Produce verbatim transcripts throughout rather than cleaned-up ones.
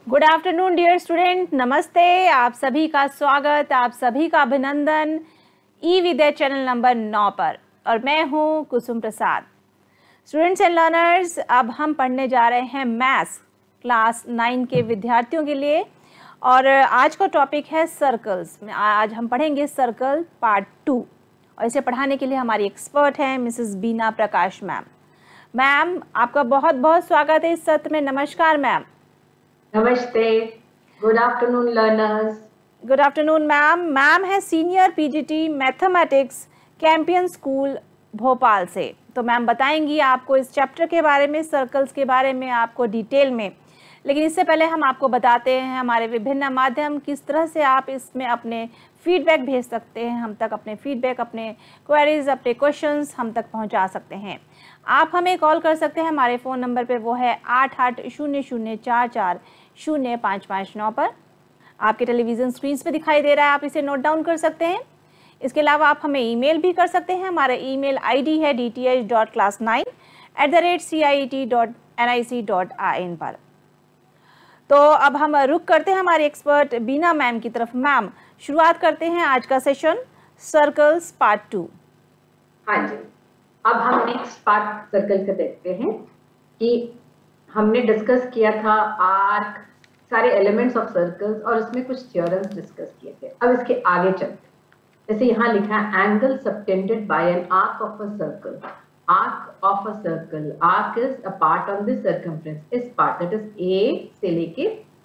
Good afternoon dear student, नमस्ते। आप सभी का स्वागत, आप सभी का अभिनंदन ई विद्या चैनल नंबर नौ पर। और मैं हूं Kusum Prasad. Students and learners, अब हम पढ़ने जा रहे हैं मैथ्स क्लास नाइन के विद्यार्थियों के लिए। और आज का टॉपिक है सर्कल्स। आज हम पढ़ेंगे सर्कल पार्ट टू। और इसे पढ़ाने के लिए हमारी एक्सपर्ट हैं Mrs Bina Prakash ma'am. Ma'am, आपका बहुत बहुत स्वागत है इस सत्र में। नमस्कार मैम। नमस्ते। Good afternoon learners. Good afternoon ma'am. Ma'am है senior PGT mathematics Campion school Bhopal से। तो मैम बताएंगी आपको इस चैप्टर के बारे में, सर्कल्स के बारे में आपको डिटेल में। लेकिन इससे पहले हम आपको बताते हैं हमारे विभिन्न माध्यम, किस तरह से आप इसमें अपने फीडबैक भेज सकते हैं हम तक। अपने फीडबैक, अपने क्वेरीज, अपने क्वेश्चंस हम तक पहुंचा सकते हैं। आप हमें कॉल कर सकते हैं हमारे फ़ोन नंबर पे, वो है आठ आठ शून्य शून्य चार चार शून्य पाँच पाँच नौ पर। आपके टेलीविज़न स्क्रीन पे दिखाई दे रहा है, आप इसे नोट डाउन कर सकते हैं। इसके अलावा आप हमें ईमेल भी कर सकते हैं। हमारा ईमेल आईडी है D T H dot class nine at the rate C I E T dot N I C dot I N पर। तो अब हम रुक करते हैं हमारे एक्सपर्ट बीना मैम की तरफ। मैम, शुरुआत करते हैं आज का सेशन सर्कल्स पार्ट टू। हाँ जी, अब हम नेक्स्ट पार्ट सर्कल का देखते हैं कि हमने डिस्कस किया था आर्क, सारे एलिमेंट्स ऑफ सर्कल्स, और इसमें कुछ थ्योरम्स डिस्कस किए थे। अब इसके आगे चलते हैं। जैसे यहाँ लिखा है angle subtended by an arc of a circle. Arc of a circle, arc is a part on this circumference, इस पार्ट दैट इज ए से लेके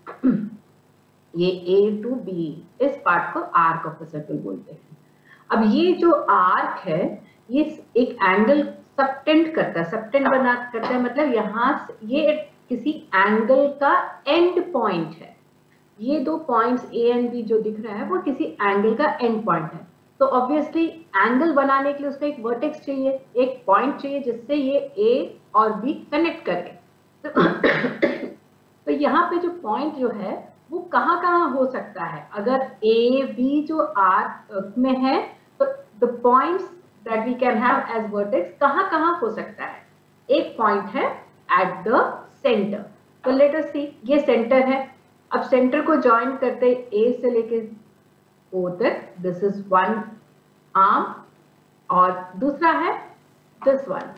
ये ए टू बी, इस पार्ट को आर्क ऑफ अ सर्कल बोलते हैं। अब ये जो आर्क है ये एक एंगल सबटेंड करता है, सबटेंड बना करता है, मतलब यहाँ ये किसी एंगल का एंड पॉइंट है। ये दो पॉइंट्स ए एंड बी जो दिख रहा है वो किसी एंगल का एंड पॉइंट है। तो ऑब्वियसली एंगल बनाने के लिए उसका एक वर्टेक्स चाहिए, एक पॉइंट चाहिए जिससे ये ए और बी कनेक्ट करे। तो, तो यहाँ पे जो पॉइंट जो है वो कहाँ कहाँ हो सकता है। अगर ए बी जो आर्क में है तो the points that we can have as vertex कहाँ कहाँ हो सकता है। एक पॉइंट है एट द सेंटर। तो लेट अस सी, ये सेंटर है। अब सेंटर को ज्वाइन करते ए से लेके ओ तक, दिस इज वन आर्म, और दूसरा है दिस वन।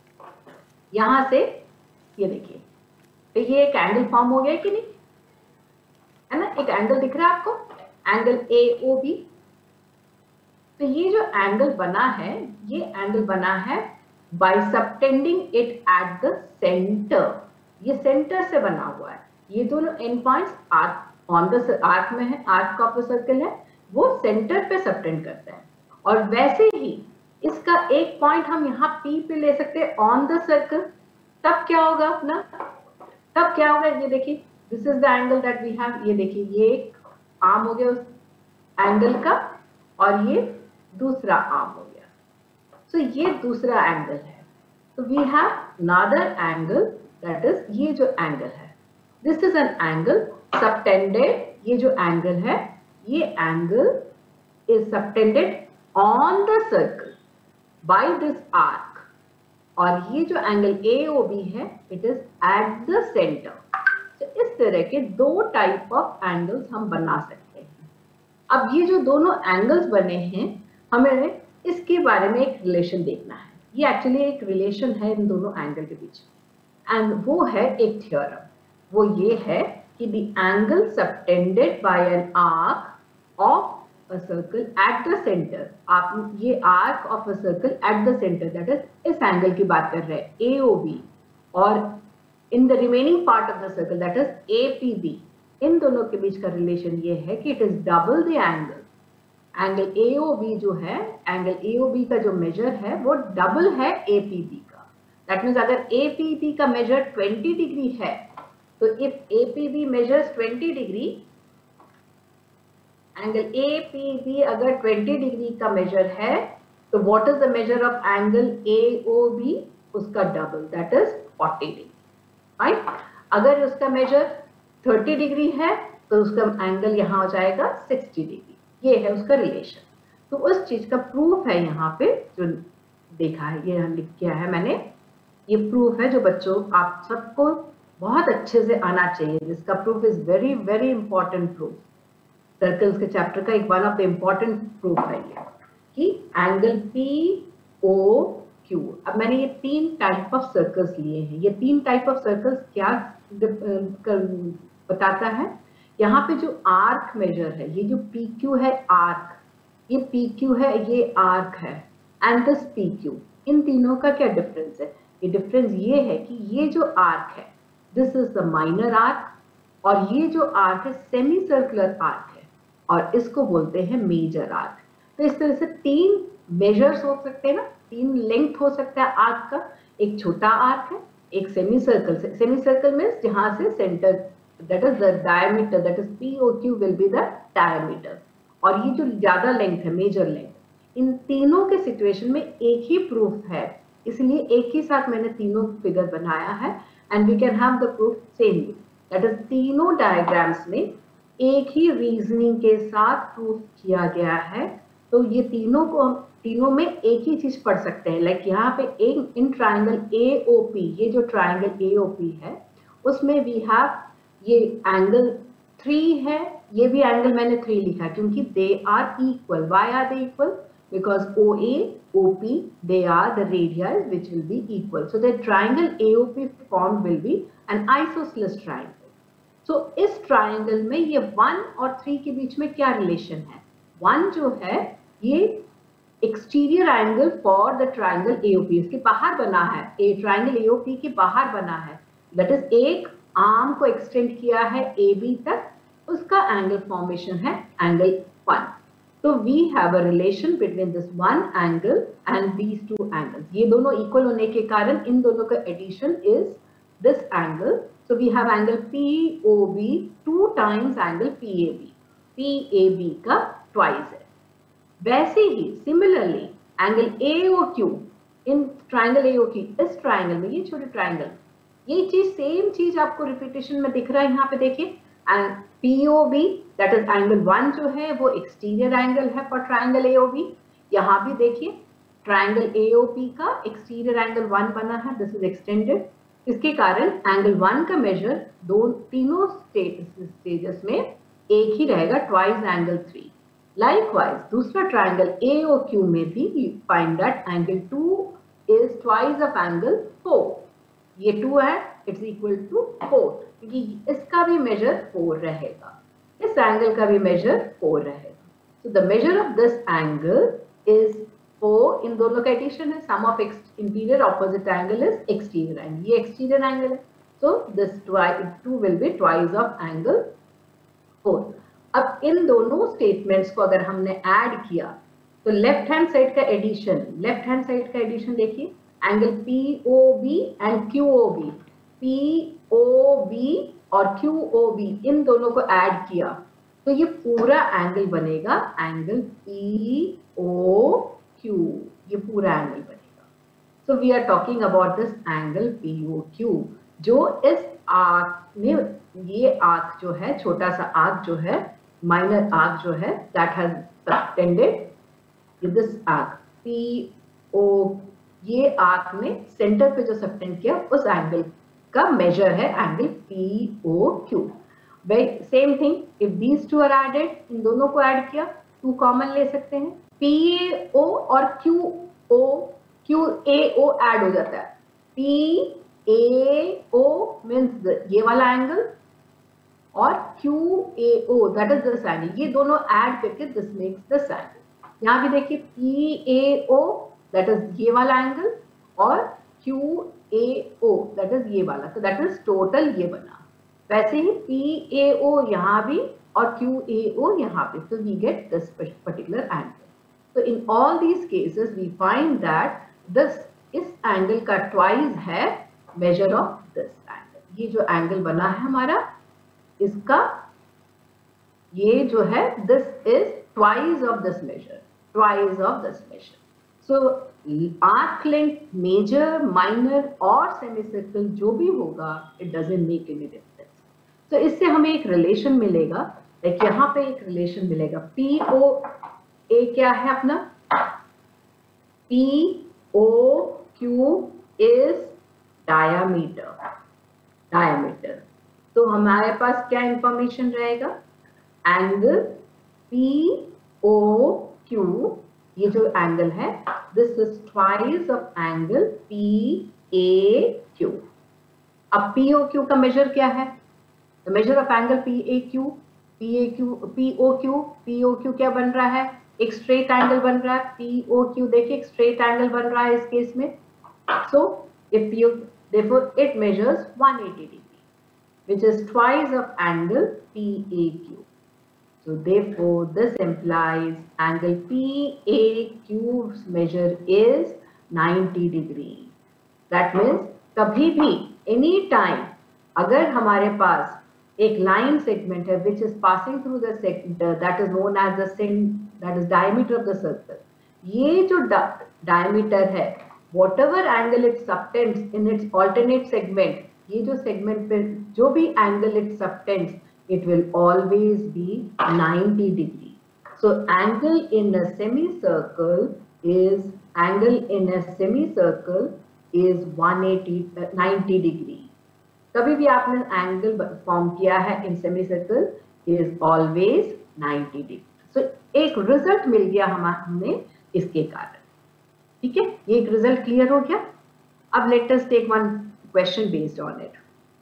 यहां से ये देखिए, तो ये एक एंगल फॉर्म हो गया कि नहीं, है ना। एक एंगल दिख रहा है आपको, एंगल ए ओ बी। तो ये जो एंगल बना है, ये एंगल बना है by subtending it at the centre. ये सेंटर से बना हुआ है। ये दोनों end points arc on the arc में है, आर्क ऑफ द सर्कल है, वो सेंटर पे सबटेंड करता है। और वैसे ही इसका एक पॉइंट हम यहाँ पी पे ले सकते हैं ऑन द सर्कल। तब क्या होगा अपना, तब क्या होगा, ये देखिए, this is the angle that we have. ये देखिए, ये एक आर्म हो गया उस एंगल का, और ये दूसरा आर्म हो गया। सो so, ये दूसरा एंगल है। तो we have another angle that is ये जो एंगल है, this is an angle subtended. ये जो एंगल है, ये angle is subtended on the circle by this arc. और ये जो एंगल ए ओ बी है, it is at the centre. तो इस तरह के दो टाइप ऑफ एंगल्स हम बना सकते हैं। अब ये जो दोनों एंगल्स बने हैं, हमें इसके बारे में एक रिलेशन देखना है। ये एक्चुअली एक रिलेशन है इन दोनों एंगल के बीच, एंड वो है एक थ्योरम। वो ये है कि the angle subtended by an arc of a circle at the center, आप ये arc of a circle at the center, that is इस एंगल की बात कर रहे हैं A O B, और in the remaining part of the circle that is A P B, इन दोनों के बीच का रिलेशन ये है कि it is double the angle. Angle A O B जो है, एंगल A O B का जो मेजर है वो डबल है A P B का। That means अगर A P B का मेजर ट्वेंटी डिग्री है, तो if A P B measures twenty degree, angle A P B अगर ट्वेंटी डिग्री का मेजर है, तो what is the measure of angle A O B, उसका double, that is forty degree, right. अगर उसका major thirty degree है तो उसका एंगल यहाँ हो जाएगा सिक्सटी डिग्री। ये है उसका रिलेशन। तो उस चीज का प्रूफ है यहाँ पे जो देखा है, ये लिख किया है मैंने। ये प्रूफ है जो बच्चों आप सबको बहुत अच्छे से आना चाहिए। जिसका proof is very very important proof, circles के चैप्टर का एक one of the important proof है ये कि एंगल पी ओ क्यू। अब मैंने ये तीन टाइप ऑफ सर्कल्स लिए हैं। ये तीन टाइप ऑफ सर्कल्स क्या बताता है, यहाँ पे जो आर्क मेजर है, ये जो पी क्यू है आर्क, ये पी क्यू है, ये आर्क है, एंड दिस पी क्यू, इन तीनों का क्या डिफरेंस है? ये डिफरेंस ये है कि ये जो आर्क है this is the minor arc, और ये जो आर्क है सेमी सर्कुलर आर्क है, और इसको बोलते हैं मेजर आर्क। तो इस तरह से तीन मेजर्स हो सकते हैं ना, तीन लेंथ हो सकता है आर्क का। एक छोटा आर्क है, एक semicircle, semicircle means जहां से centre, that is the diameter, that is P O Q will be the diameter, और ये जो ज्यादा लेंथ है मेजर लेंथ। इन तीनों के सिचुएशन में एक ही प्रूफ है, इसलिए एक ही साथ मैंने तीनों फिगर बनाया है, and we can have the proof samely. That is तीनों डायग्राम्स में एक ही रीजनिंग के साथ प्रूफ किया गया है। तो ये तीनों को हम तीनों में एक ही चीज पढ़ सकते हैं। लाइक like यहाँ पे एक इन ट्राइंगल ए ओ पी, ये जो ट्राइंगल ए ओ पी है उसमें वी हैव ये एंगल थ्री है, ये भी एंगल मैंने थ्री लिखा क्योंकि they are equal. Why are they equal? Because O A O P they are the radii which will be equal, so the triangle A O P form will be an isosceles triangle. So इस triangle में ये one और three के बीच में क्या relation है? One जो है ये exterior angle for the triangle A O P, इसके बाहर बना है, ए ट्राइंगल ए ओ पी के बाहर बना है, दैट इज एक आर्म को एक्सटेंड किया है ए बी तक, उसका एंगल फॉर्मेशन है एंगल वन। तो we have a relation between this one angle and these two angles. ये दोनों इक्वल होने के कारण इन दोनों का addition is this angle. So we have angle P O B two times angle P A B, P A B का twice है। वैसे ही similarly angle A O Q in triangle A O Q, इस triangle में ये छोटे triangle, ये चीज सेम चीज आपको रिपीटेशन में दिख रहा है। यहाँ पे देखिए and P O B that is angle one जो है वो एक्सटीरियर एंगल है for triangle A O B. यहाँ भी देखिए ट्राइंगल ए ओ पी का एक्सटीरियर एंगल वन बना है, दिस इज एक्सटेंडेड। इसके कारण एंगल वन का मेजर दो तीनों स्टेजेस में एक ही रहेगा, ट्वाइस एंगल थ्री। Likewise, दूसरा ट्राइंगल A O Q में भी we find that angle two is twice of angle four. ये two है, it's equal to four, क्योंकि इसका भी measure four रहेगा, इस angle का भी measure four रहेगा। So the measure of this angle is four, इन दोनों का addition है, sum of interior opposite angle is exterior angle, ये exterior angle है, so this two will be twice of angle four. अब इन दोनों स्टेटमेंट्स को अगर हमने ऐड किया तो लेफ्ट हैंड साइड का एडिशन, लेफ्ट हैंड साइड का एडिशन देखिए, angle P O B and Q O B, P O B और क्यू ओ बी, इन दोनों को ऐड किया तो ये पूरा एंगल बनेगा एंगल पी ओ क्यू, ये पूरा एंगल बनेगा। So we are talking about this angle P O Q, जो इस आर्क में, ये आर्क जो है, छोटा सा आर्क जो है, माइनर आर्क जो है, that has subtended this arc P O, ये आर्क ने सेंटर पे जो सबटेंड किया उस एंगल का मेजर है angle P O Q. Same thing if these two are added, इन दोनों को ऐड किया, टू कॉमन ले सकते हैं, पी ए ओ और Q O, Q A O add हो जाता है, पी ए ओ मीन्स ये वाला एंगल और Q A O that is this angle, ये दोनों ऐड करके दिस मेक्स दिस एंगल। यहाँ भी देखिए P A O that is ये वाला एंगल और Q A O that is ये वाला, तो दैट इज टोटल ये बना। वैसे ही पी ए ओ यहाँ भी और क्यू ए ओ यहाँ पे, तो we get this particular angle. तो in all these cases we find that this, इस एंगल का ट्वाइस है मेजर ऑफ दिस एंगल। ये जो एंगल बना है हमारा, इसका ये जो है this is twice of this measure, twice of this measure. So arc length major, minor और सेमी सर्कल जो भी होगा, it doesn't make any difference. तो इससे हमें एक रिलेशन मिलेगा, लाइक यहाँ पे एक रिलेशन मिलेगा, पी ओ ए क्या है अपना, P O Q is diameter, diameter. तो हमारे पास क्या इंफॉर्मेशन रहेगा, एंगल पी ओ क्यू, ये जो एंगल है this is twice of angle P A Q. अब पी ओ क्यू का मेजर क्या है, the measure of angle P A Q, P A Q P O Q, P O Q क्या बन रहा है, एक स्ट्रेट एंगल बन रहा है, पी ओ क्यू देखिए एक स्ट्रेट एंगल बन रहा है इस केस में। So if P O, therefore it measures one hundred eighty degree, which is twice of angle P A Q. So therefore this implies angle P A Q's measure is ninety degree. That means कभी भी any time अगर हमारे पास एक line segment है which is passing through the center, that is known as the sin, that is diameter of the circle. ये जो diameter है, whatever angle it subtends in its alternate segment, ये जो segment पे जो भी angle it subtends, it will always be ninety degree. So angle in a semicircle is angle in a semicircle is one eighty ninety degree. कभी भी आपने angle form किया है in semicircle is always ninety degree. So so, एक result मिल गया हमें इसके कारण, ठीक है, ये एक रिजल्ट क्लियर हो गया। अब let us take one question based on it.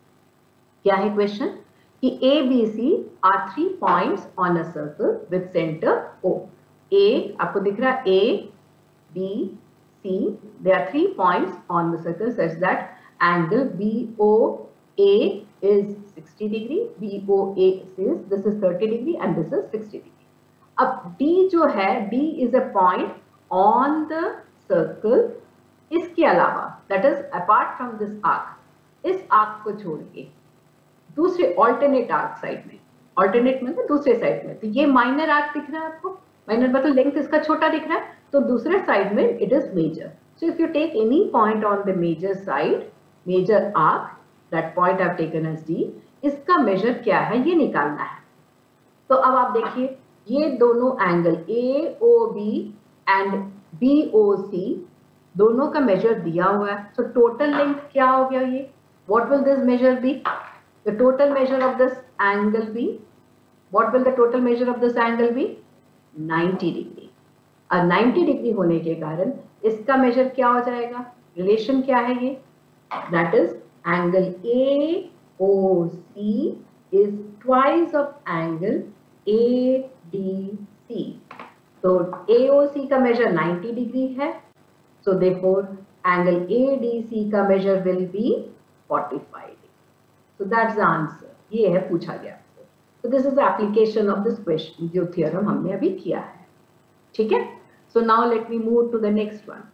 क्या है क्वेश्चन कि A B C are three points on a circle with centre O. A आपको दिख रहा है, A B C, they are three points on the circle such that angle B O A is sixty degree, B O A is this is thirty degree and this is sixty degree. अब D जो है, D is a point on the circle, इसके अलावा that is apart from this arc, इस arc को छोड़ के दूसरे alternate arc साइड में, alternate मतलब दूसरे साइड में, तो ये minor arc दिख रहा है आपको, minor मतलब लेंथ इसका छोटा दिख रहा है, तो दूसरे साइड में it is major. So if you take any point on the major side, major arc, that point I've taken as D, इसका मेजर क्या है ये निकालना है। तो अब आप देखिए ये दोनों angle A O B and B O C दोनों का मेजर दिया हुआ है। सो टोटल लेंथ क्या हो गया ये, what will this measure be, the total measure of this angle be, what will the total measure of this angle be, ninety degree. और ninety डिग्री होने के कारण इसका मेजर क्या हो जाएगा, रिलेशन क्या है ये, that is angle A O C is twice of angle A D C. तो A O C का measure ninety degree है, so therefore angle A D C का measure will be forty-five degree. So that's the answer. ये है पूछा गया। So this is the application of this question, जो theorem हमने अभी किया है, ठीक है। So now let me move to the next one.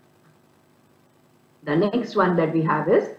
The next one that we have is,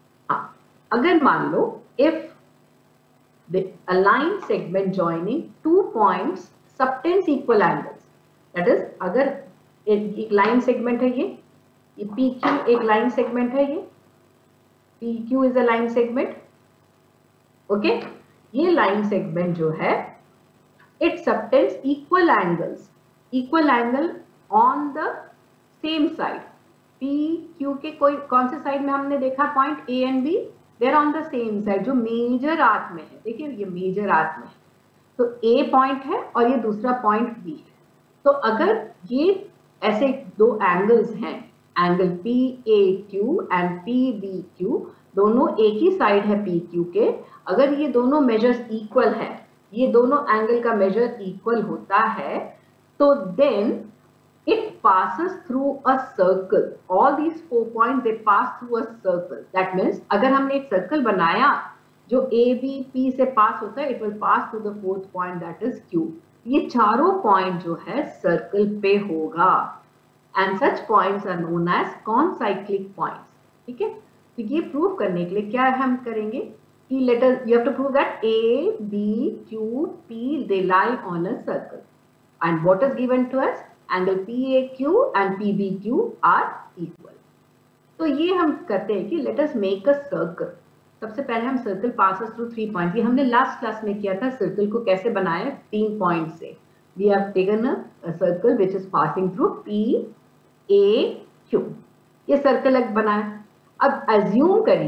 अगर मान लो if the a line segment joining two points subtends equal angles, that is अगर एक, एक line segment है, ये ये P Q एक line segment है, ये P Q is a line segment, okay, ये line segment जो है it subtends equal angles, equal angle on the same side. P Q के कोई कौन से साइड में हमने देखा point A and B, they're on the same side, जो मेजर आर्क में है, देखिए ये मेजर आर्क में है, तो A पॉइंट है और ये दूसरा पॉइंट B है। तो अगर ये ऐसे दो एंगल्स हैं, angle P A Q and P B Q, दोनों एक ही साइड है P Q के, अगर ये दोनों मेजर्स इक्वल है, ये दोनों एंगल का मेजर इक्वल होता है, तो then it passes through a circle. All these four points they pass through a circle. That means अगर हमने एक सर्कल बनाया जो A B P से पास होता है, it will pass through the fourth point that is Q. ये चारों पॉइंट जो है सर्कल पे होगा and such points are known as concyclic points. ठीक है, तो ये प्रूव करने के लिए क्या हम करेंगे कि let us you have to prove that A B Q P they lie on a circle and what is given to us, angle P A Q and P B Q are equal. तो ये हम करते हैं कि let us make a circle. सबसे पहले हम circle passes through three points. ये हमने लास्ट क्लास में किया था, सर्कल को कैसे बनाया तीन पॉइंट से। We have taken a, a circle which is passing through P A Q. ये सर्कल एक बनाया। अब assume करिए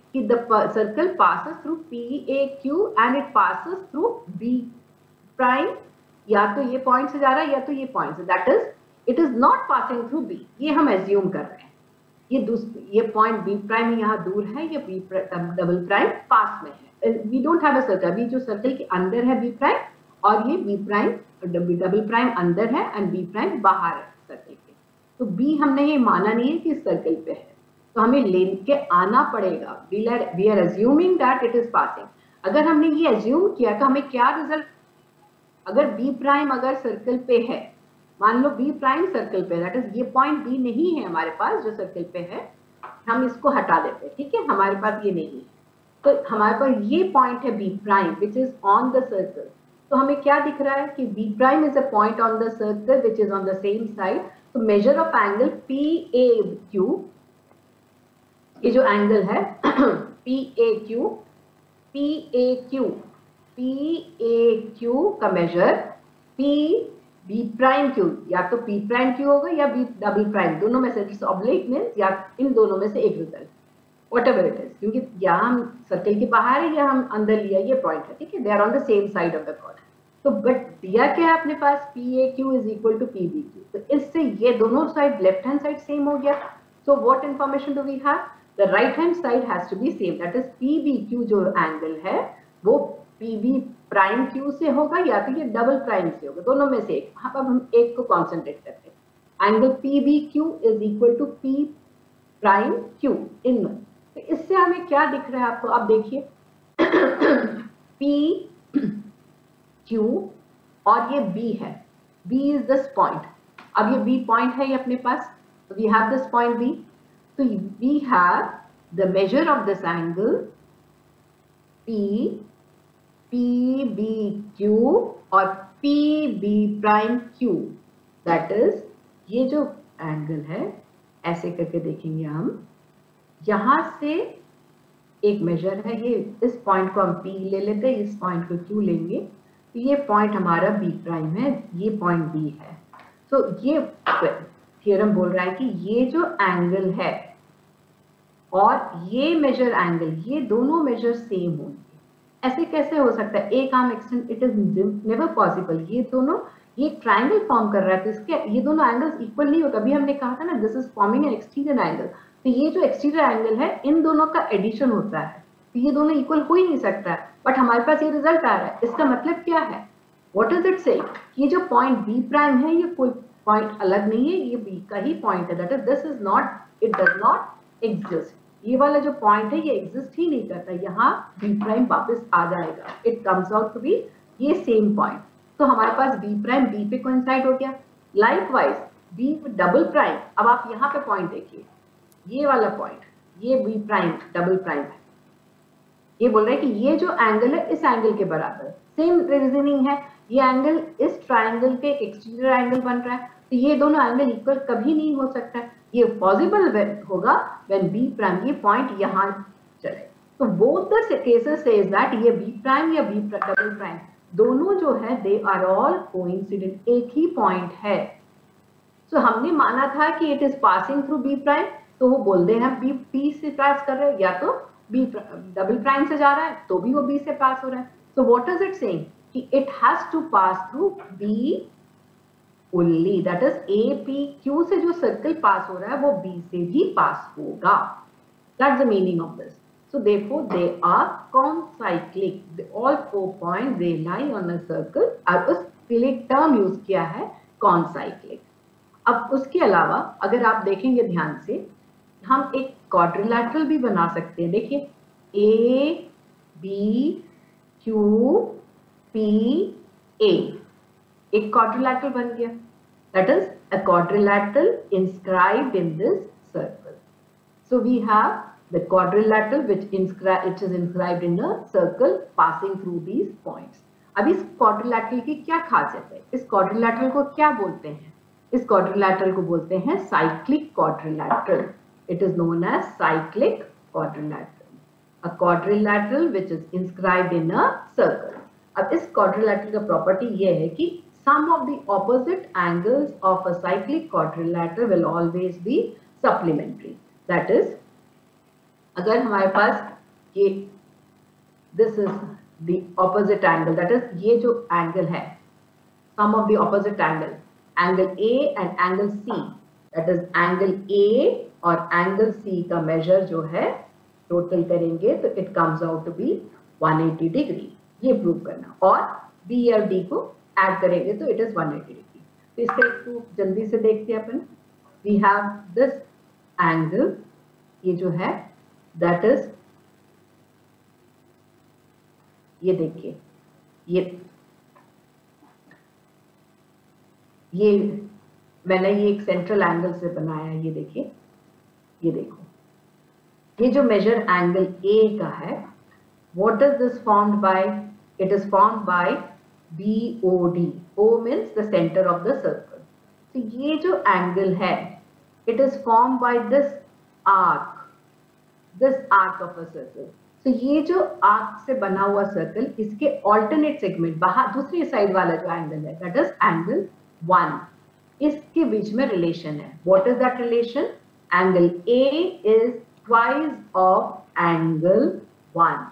कि the circle passes through P A Q and it passes through B prime, या तो ये पॉइंट से जा रहा है या तो ये पॉइंट से, that is it is not passing through B, ये हम एज्यूम कर रहे हैं। ये दूसरी ये पॉइंट बी प्राइम यहाँ दूर है, ये बी डबल प्राइम पास में है। We don't have a circle, अभी जो सर्कल के अंदर है बी प्राइम, और ये बी प्राइम डबल प्राइम अंदर है एंड बी प्राइम बाहर है सर्कल के। तो बी हमने ये माना नहीं है कि सर्कल पे है, तो हमें लेके आना पड़ेगा। We are assuming that it is passing. अगर हमने ये अज्यूम किया तो हमें क्या रिजल्ट, अगर बी प्राइम अगर सर्कल पे है, मान लो बी प्राइम सर्कल पे, दैट इज ये पॉइंट बी नहीं है हमारे पास जो सर्कल पे है, हम इसको हटा देते हैं, ठीक है, हमारे पास ये नहीं है, तो हमारे पास ये पॉइंट है B prime which is on the circle. तो हमें क्या दिख रहा है कि B prime is a point on the circle which is on the same side. तो measure of angle P A Q, ये जो एंगल है P A Q, P A Q P A Q का measure P B prime Q, या तो P prime Q होगा या B double prime, दोनों में से ऑब्लिक मींस या इन दोनों में से एक रिजल्ट, व्हाटएवर इट इज, क्योंकि यहाँ हम सर्कल के बाहर है या हम अंदर लिया ये पॉइंट है, ठीक है, they are on the same side of the chord. तो बट दिया क्या है अपने पास, P A Q is equal to P B Q, तो इससे ये दोनों side left hand side same हो गया। So what information do we have, the right hand side has to be same, that is P B Q जो angle है वो P B prime Q से होगा या तो ये डबल प्राइम से होगा, दोनों में से एक। अब हम एक को कॉन्सेंट्रेट करते हैं, angle P B Q is equal to P prime Q in. तो इससे हमें क्या दिख रहा है आपको, आप देखिए पी क्यू और ये बी है, बी इज दिस पॉइंट। अब ये बी पॉइंट है ये अपने पास, we have this point B, तो we have the measure of this angle P P B Q और P B prime Q, that is ये जो एंगल है ऐसे करके देखेंगे हम, यहां से एक मेजर है, ये इस पॉइंट को हम पी ले लेते हैं, इस पॉइंट को क्यू लेंगे, तो ये पॉइंट हमारा बी प्राइम है, ये पॉइंट बी है। तो ये थ्योरम बोल रहा है कि ये जो एंगल है और ये मेजर एंगल, ये दोनों मेजर सेम होंगे। ऐसे कैसे हो सकता है, एक arm extend, it is never possible. ये दोनों ये ट्रायंगल फॉर्म कर रहा है, तो इसके ये दोनों एंगल्स इक्वल नहीं होता। अभी हमने कहा था ना, this is forming an exterior angle, तो ये जो एक्सटीरियर एंगल है इन दोनों का एडिशन होता है, तो ये दोनों इक्वल हो ही नहीं सकता है, बट हमारे पास ये रिजल्ट आ रहा है। इसका मतलब क्या है, व्हाट इज इट सेइंग, ये जो पॉइंट बी प्राइम है ये कोई पॉइंट अलग नहीं है, ये बी का ही पॉइंट है, that is this is not, it does not exist. ये वाला जो पॉइंट है ये एग्जिस्ट ही नहीं करता, यहाँ बी प्राइम वापस आ जाएगा, it comes out to be ये सेम पॉइंट। तो हमारे पास बी प्राइम बी पे कोइंसाइड हो गया, लाइकवाइज बी डबल प्राइम। अब आप यहाँ पे पॉइंट देखिए, ये वाला पॉइंट, ये बी प्राइम डबल प्राइम है, ये बोल रहे हैं कि ये जो एंगल है इस एंगल के बराबर, सेम रीजनिंग है, ये एंगल इस ट्राइंगल के एक्सटीरियर एंगल बन रहा है, तो ये दोनों एंगल इक्वल कभी नहीं हो सकता है। ये पॉसिबल होगा व्हेन बी प्राइम, ये पॉइंट यहाँ चले। तो both the cases says that ये बी प्राइम या बी डबल प्राइम दोनों जो है दे आर ऑल कोइंसिडेंट, एक ही पॉइंट है। सो so, हमने माना था कि it is passing through B prime, तो वो बोलते हैं बी पी से पास कर रहे हैं, या तो बी डबल प्राइम से जा रहा है तो भी वो बी से पास हो रहा है। So what is it saying कि it has to pass through B only, that is A P Q से जो सर्कल पास हो रहा है वो बी से भी पास होगा, that's the meaning of this. So therefore they are concyclic, they all four points they lie on a circle, और उसके लिए टर्म यूज किया है concyclic। अब उसके अलावा अगर आप देखेंगे ध्यान से, हम एक क्वाड्रिलैटरल भी बना सकते हैं। देखिए A B Q P A, एक क्वाड्रिलैटरल बन गया, that is a quadrilateral inscribed in this circle. So we have the quadrilateral which inscribed, it is inscribed in a circle passing through these points. अब इस quadrilateral की क्या खासियत है, इस quadrilateral को क्या बोलते हैं, इस quadrilateral को बोलते हैं cyclic quadrilateral. It is known as cyclic quadrilateral, a quadrilateral which is inscribed in a circle. अब इस quadrilateral का property ये है कि some of the opposite angles of a cyclic quadrilateral will always be supplementary. That is, अगर हमारे पास ये this is the opposite angle, that is ये जो एंगल है, sum of the opposite angle, angle A and angle C, that is angle A और angle सी का major जो है टोटल करेंगे तो it comes out to be one eighty degree, ये प्रूव करना, और बी और डी को ऐड करेंगे तो it is one eighty degree. तो इसका एक प्रूफ जल्दी से देखते हैं अपन। वी हैव दिस एंगल, ये जो है दैट इज, ये देखिए, ये ये मैंने ये एक सेंट्रल एंगल से बनाया है, ये देखिए, ये देखो, ये जो मेजर एंगल ए का है, what is this formed by, it is formed by B O D, O means the center of the circle। तो ये जो एंगल है, it is formed by this arc, this arc of a circle। तो ये जो arc से बना हुआ सर्कल, इसके ऑल्टरनेट सेगमेंट, बाहर दूसरी साइड वाला जो एंगल है, दैट इज एंगल वन, इसके बीच में रिलेशन है। What is that relation? Angle A is twice of angle one.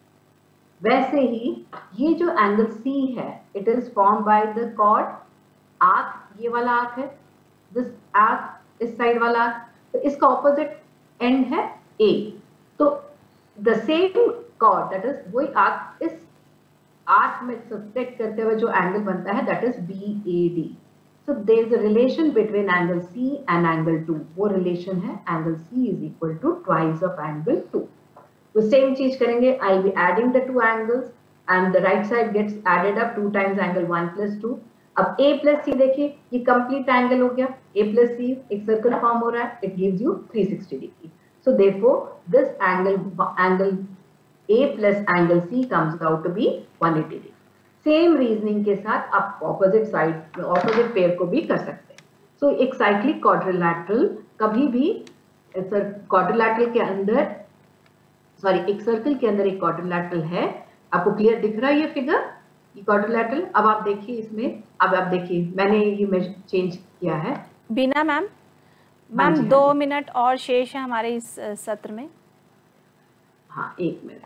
वैसे ही ये जो एंगल सी है, it is form by the chord arc, ये वाला आर्क है, दिस आर्क, इस साइड वाला आर्क, तो इसका ऑपोजिट एंड है ए। तो the same chord, that is वही आर्क, इस आर्क में सब्ट्रैक्ट करते हुए जो एंगल बनता है, that is B A D. So there is a relation between angle C and angle two, वो रिलेशन है angle C is equal to twice of angle two. तो सेम चीज करेंगे, I will be adding the two angles and the right side gets added up, two times angle one plus two. अब a plus C देखिए, ये complete angle हो गया, a plus सी, एक circle form हो रहा है, it gives you three sixty degree. So therefore this angle angle a plus angle c comes out to be one eighty degree. Same reasoning के साथ आप ऑपोजिट साइड, ऑपोजिट पेयर को भी कर सकते हैं। सो so, एक साइक्लिक क्वाड्रिलैटरल कभी भी, क्वाड्रिलैटरल के अंदर, सॉरी एक सर्कल के अंदर एक क्वाड्रिलैटरल है, आपको क्लियर दिख रहा है ये फिगर, ये क्वाड्रिलैटरल। अब आप देखिए इसमें, अब आप देखिए मैंने ये चेंज किया है। बीना मैम, मैम दो मिनट और शेष है हमारे इस सत्र में। हाँ एक मिनट,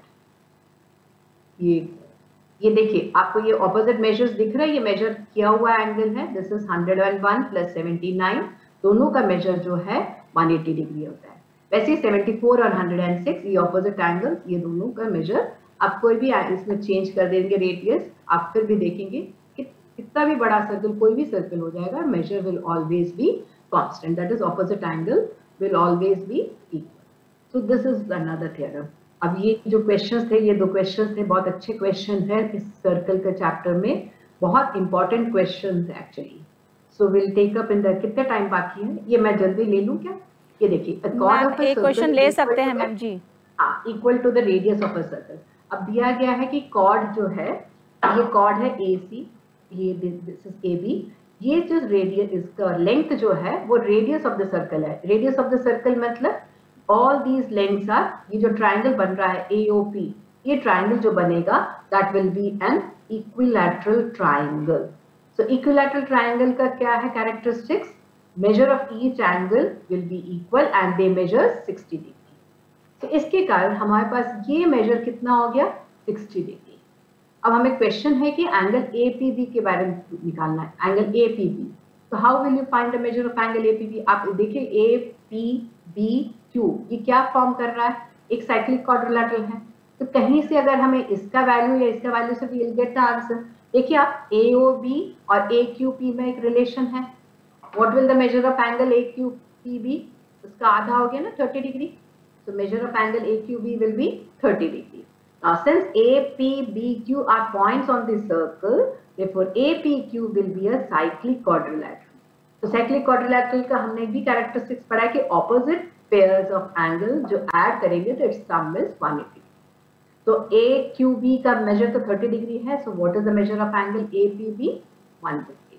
ये ये देखिए आपको ये ऑपोजिट मेजर्स दिख रहा है, ये मेजर किया हुआ एंगल है, this is hundred and one plus seventy nine, दोनों का मेजर जो है वन एटी डिग्री होता है। वैसे सेवेंटी फोर और हंड्रेड एंड सिक्स ये ऑपोजिट एंगल, ये दोनों का मेजर आप कोई भी इसमें चेंज कर देंगे रेडियस, आप फिर भी देखेंगे कि कितना भी बड़ा सर्कल, कोई भी सर्कल हो जाएगा, measure will always be constant, that is opposite angle will always be equal. So this is another theorem. अब ये जो क्वेश्चंस थे, ये दो क्वेश्चंस थे, बहुत अच्छे क्वेश्चन है इस सर्कल के चैप्टर में, बहुत इंपॉर्टेंट क्वेश्चन है actually. So will take up in the, कितना टाइम बाकी है, ये मैं जल्दी ले लूं क्या? ये देखिए, एक क्वेश्चन ले सकते हैं मैम जी। हाँ, equal to the radius of a circle. अब दिया गया है कि कॉर्ड जो है, ये कॉर्ड है ए सी, ये दिस इज ए बी, ये जो रेडियस, इसका लेंथ जो है वो रेडियस ऑफ द सर्कल है। रेडियस ऑफ द सर्कल मतलब ऑल दीज लेंथ्स आर, ये जो ट्राइंगल बन रहा है ए ओ पी, ये ट्राइंगल जो बनेगा that will be an equilateral triangle. So equilateral triangle का क्या है characteristics? Measure of each angle will be equal and they measure sixty degree. तो इसके कारण हमारे पास ये मेजर कितना हो गया, सिक्सटी डिग्री। अब हमें क्वेश्चन है कि एंगल ए पी बी के बारे में निकालना है, एंगल ए पी बी। तो how will you find the measure of angle A P B? आप देखिए ए पी बी क्यू, ये क्या फॉर्म कर रहा है, एक साइक्लिक क्वाड्रिलैटरल है, तो कहीं से अगर हमें इसका वैल्यू या इसका वैल्यू से विल गेट द आंसर। देखिए आप ए ओ बी और ए क्यू पी में एक रिलेशन है, what will the measure of angle A Q P B? उसका आधा हो गया ना, thirty degree. So measure of angle A Q B will be thirty degree. Now since A P B Q are points on the circle, therefore A P Q will be a cyclic quadrilateral. तो so, cyclic quadrilateral का हमने भी characteristics पढ़ा है कि opposite pairs of angle जो add करेंगे तो its sum is one eighty. तो A Q B का measure तो thirty degree है, so what is the measure of angle A P B? one fifty.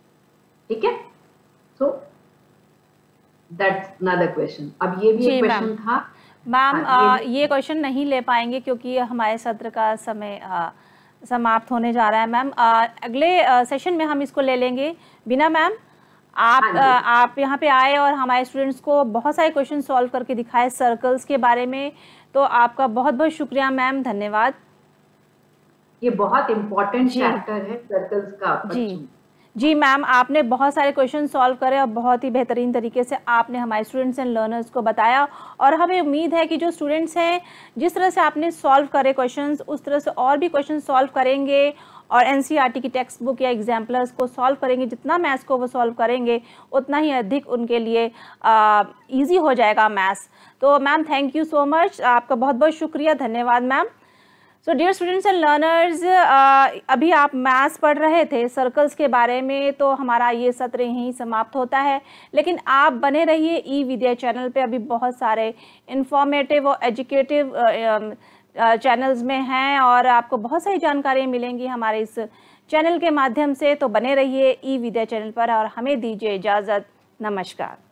ठीक है? So that's another question. अब ये भी एक क्वेश्चन था मैम, ये क्वेश्चन नहीं ले पाएंगे क्योंकि हमारे सत्र का समय आ, समाप्त होने जा रहा है मैम। अगले आ, सेशन में हम इसको ले लेंगे। बिना मैम, आप आ, आप यहाँ पे आए और हमारे स्टूडेंट्स को बहुत सारे क्वेश्चन सॉल्व करके दिखाए सर्कल्स के बारे में, तो आपका बहुत बहुत शुक्रिया मैम, धन्यवाद। ये बहुत इम्पोर्टेंट चैप्टर है सर्कल्स का। जी जी मैम, आपने बहुत सारे क्वेश्चन सॉल्व करे और बहुत ही बेहतरीन तरीके से आपने हमारे स्टूडेंट्स एंड लर्नर्स को बताया, और हमें उम्मीद है कि जो स्टूडेंट्स हैं जिस तरह से आपने सॉल्व करे क्वेश्चंस, उस तरह से और भी क्वेश्चन सॉल्व करेंगे और एनसीईआरटी की टेक्स्ट बुक या एग्जाम्पलर्स को सॉल्व करेंगे। जितना मैथ्स को वो सॉल्व करेंगे उतना ही अधिक उनके लिए ईजी हो जाएगा मैथ्स। तो ma'am thank you so much, आपका बहुत बहुत शुक्रिया, धन्यवाद ma'am. So dear students and learners, अभी आप मैथ्स पढ़ रहे थे सर्कल्स के बारे में, तो हमारा ये सत्र यहीं समाप्त होता है। लेकिन आप बने रहिए ई विद्या चैनल पे, अभी बहुत सारे इंफॉर्मेटिव और एजुकेटिव चैनल्स में हैं और आपको बहुत सारी जानकारी मिलेंगी हमारे इस चैनल के माध्यम से। तो बने रहिए ई विद्या चैनल पर और हमें दीजिए इजाज़त। नमस्कार।